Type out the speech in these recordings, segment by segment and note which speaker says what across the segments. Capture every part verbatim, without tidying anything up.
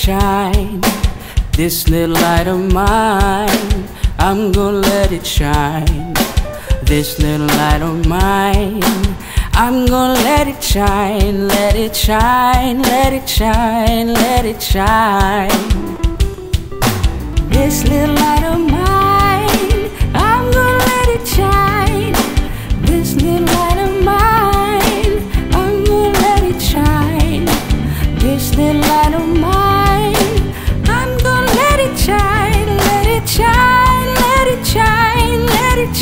Speaker 1: shine. This little light of mine, I'm gonna let it shine. This little light of mine, I'm gonna let it shine. Let it shine, let it shine, let it shine. This little light of mine, I'm gonna let it shine. This little light of mine, I'm gonna let it shine. This little light of mine, I'm gonna let it shine. Let it shine, let it shine, let it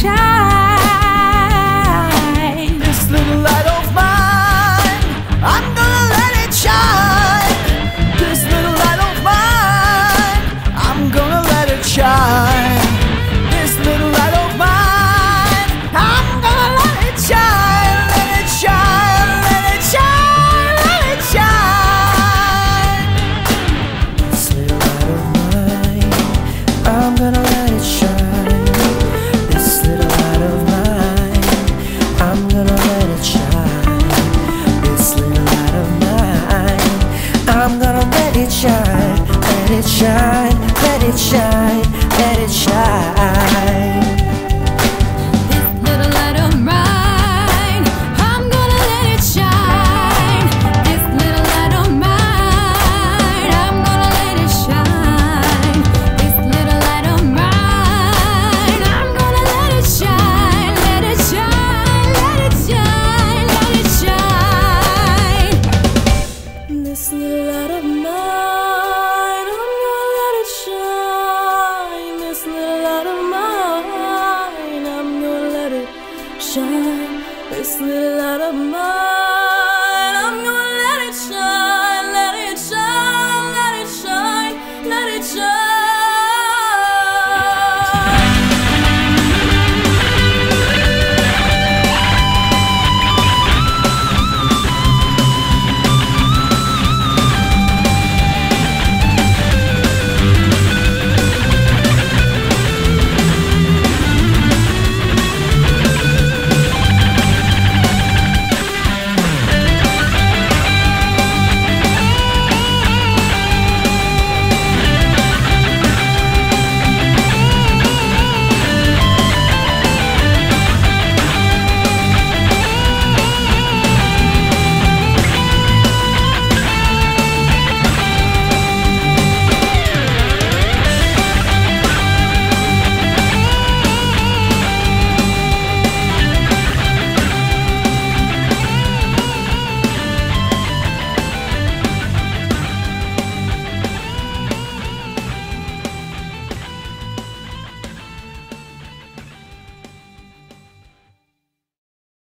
Speaker 1: shine.
Speaker 2: This little light of mine, I'm gonna let it shine. This little light of mine, I'm gonna let it shine. This little light of mine, I'm gonna let it shine. Let it shine, let it shine, let it shine. This little light of mine, I'm gonna let it shine. This little light of mine, I'm gonna let it shine. This little light of mine, I'm gonna let it shine. Let it shine, let it shine, let it shine.
Speaker 3: This little light of mine, I'm gonna let it shine. This little light of mine, I'm gonna let it shine. This little light of mine, I'm gonna let it shine. Let it shine, let it shine, let it shine. This little light of mine, I'm gonna let it shine. This little light of mine, I'm gonna let it shine. This little light of mine, I'm gonna let it shine. Let it shine, let it shine, let it shine.